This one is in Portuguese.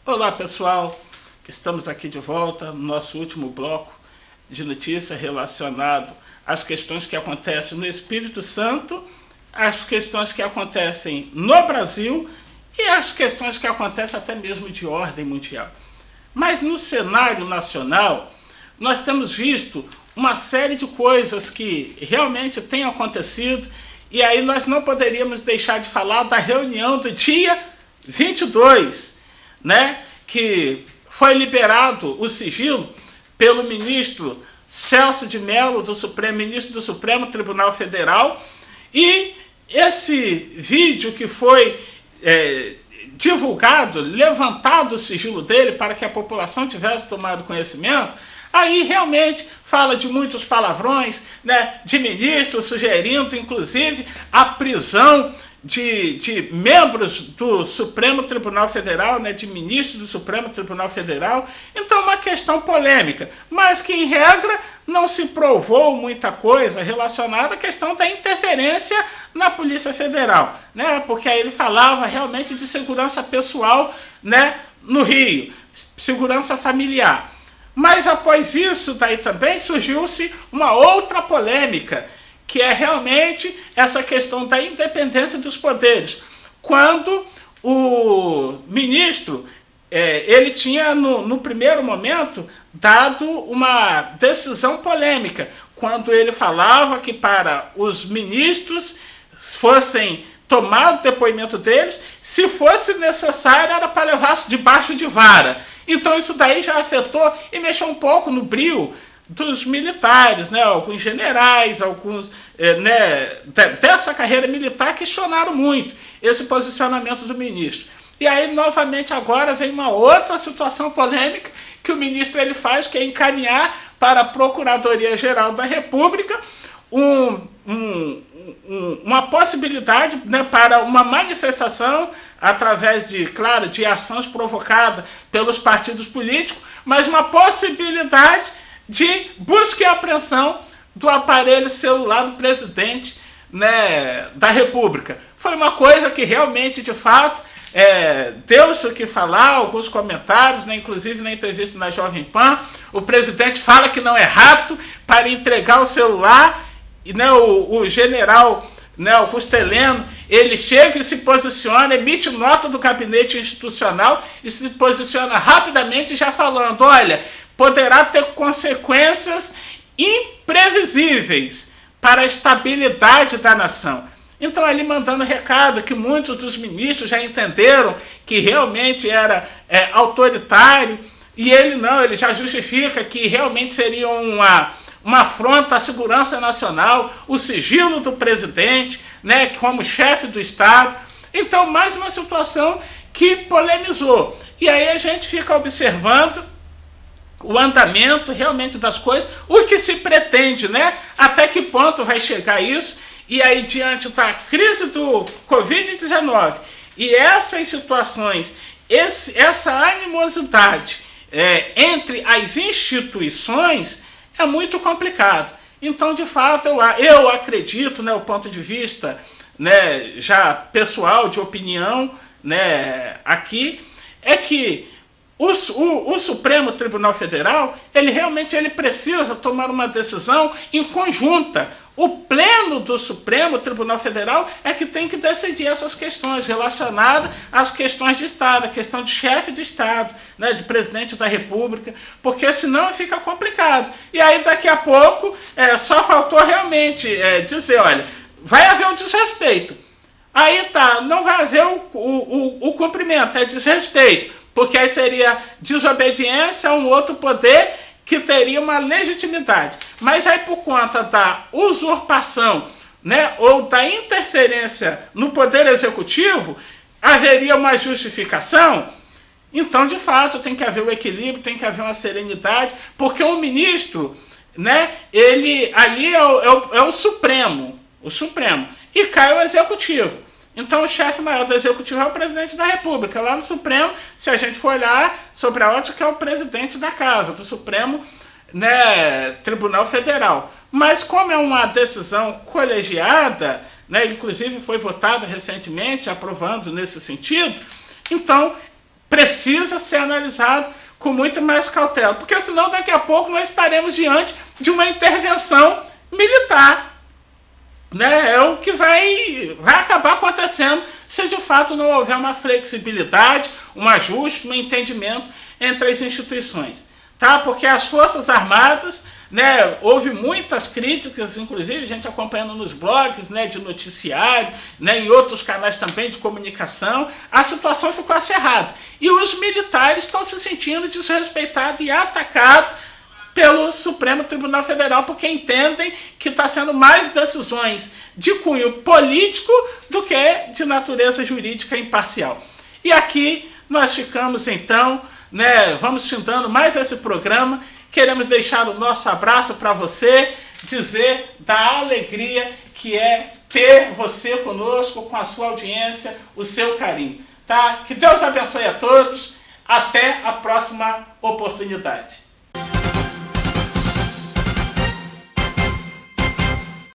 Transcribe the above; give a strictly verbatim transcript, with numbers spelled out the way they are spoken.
Olá pessoal, estamos aqui de volta no nosso último bloco de notícias relacionado às questões que acontecem no Espírito Santo, as questões que acontecem no Brasil e as questões que acontecem até mesmo de ordem mundial. Mas no cenário nacional, nós temos visto uma série de coisas que realmente têm acontecido, e aí nós não poderíamos deixar de falar da reunião do dia vinte e dois, né, que foi liberado o sigilo pelo ministro Celso de Mello, do Supremo, ministro do Supremo Tribunal Federal, e esse vídeo que foi é, divulgado, levantado o sigilo dele para que a população tivesse tomado conhecimento, aí realmente fala de muitos palavrões, né, de ministros sugerindo, inclusive, a prisão de, de membros do Supremo Tribunal Federal, né, de ministros do Supremo Tribunal Federal. Então, uma questão polêmica, mas que, em regra, não se provou muita coisa relacionada à questão da interferência na Polícia Federal, né, porque aí ele falava realmente de segurança pessoal, né, no Rio, segurança familiar. Mas após isso daí também surgiu-se uma outra polêmica, que é realmente essa questão da independência dos poderes. Quando o ministro, é, ele tinha no, no primeiro momento dado uma decisão polêmica, quando ele falava que para os ministros fossem tomar o depoimento deles, se fosse necessário, era para levar-se debaixo de vara. Então isso daí já afetou e mexeu um pouco no brio dos militares, né? Alguns generais, alguns é, né, dessa carreira militar questionaram muito esse posicionamento do ministro. E aí, novamente, agora vem uma outra situação polêmica que o ministro ele faz, que é encaminhar para a Procuradoria-Geral da República um, um, um, uma possibilidade, né, para uma manifestação através de, claro, de ações provocadas pelos partidos políticos, mas uma possibilidade de busca e apreensão do aparelho celular do presidente, né, da República. Foi uma coisa que realmente, de fato, é, deu-se o que falar, alguns comentários, né, inclusive na entrevista na Jovem Pan, o presidente fala que não é rato para entregar o celular, e né, o, o general, né, Augusto Heleno, ele chega e se posiciona, emite nota do gabinete institucional e se posiciona rapidamente já falando, olha, poderá ter consequências imprevisíveis para a estabilidade da nação. Então, ele mandando recado que muitos dos ministros já entenderam que realmente era é, autoritário, e ele não, ele já justifica que realmente seria uma, uma afronta à segurança nacional, o sigilo do presidente, né, como chefe do Estado. Então, mais uma situação que polemizou. E aí a gente fica observando o andamento realmente das coisas, o que se pretende, né? Até que ponto vai chegar isso? E aí, diante da crise do covid dezenove e essas situações, esse, essa animosidade é, entre as instituições é muito complicado. Então, de fato, eu, eu acredito, né, o ponto de vista, né, já pessoal, de opinião, né, aqui, é que O, o, o Supremo Tribunal Federal, ele realmente ele precisa tomar uma decisão em conjunta. O pleno do Supremo Tribunal Federal é que tem que decidir essas questões relacionadas às questões de Estado, a questão de chefe de Estado, né, de presidente da República, porque senão fica complicado. E aí daqui a pouco é, só faltou realmente é, dizer, olha, vai haver um desrespeito. Aí tá, não vai haver o, o, o, o cumprimento, é desrespeito. Porque aí seria desobediência a um outro poder que teria uma legitimidade. Mas aí por conta da usurpação, né, ou da interferência no poder executivo, haveria uma justificação. Então, de fato, tem que haver o equilíbrio, tem que haver uma serenidade, porque o ministro, né, ele ali é o, é o, é o Supremo, o Supremo, e cai o Executivo. Então, o chefe maior do Executivo é o presidente da República. Lá no Supremo, se a gente for olhar sobre a ótica, é o presidente da Casa, do Supremo, né, Tribunal Federal. Mas como é uma decisão colegiada, né, inclusive foi votada recentemente, aprovando nesse sentido, então precisa ser analisado com muito mais cautela, porque senão daqui a pouco nós estaremos diante de uma intervenção militar. Né? É o que vai, vai acabar acontecendo se de fato não houver uma flexibilidade, um ajuste, um entendimento entre as instituições. Tá? Porque as Forças Armadas, né, houve muitas críticas, inclusive a gente acompanhando nos blogs, né, de noticiário, né, em outros canais também de comunicação, a situação ficou acirrada. E os militares estão se sentindo desrespeitados e atacados pelo Supremo Tribunal Federal, porque entendem que está sendo mais decisões de cunho político do que de natureza jurídica imparcial. E aqui nós ficamos então, né, vamos findando mais esse programa. Queremos deixar o nosso abraço para você, dizer da alegria que é ter você conosco, com a sua audiência, o seu carinho. Tá? Que Deus abençoe a todos. Até a próxima oportunidade.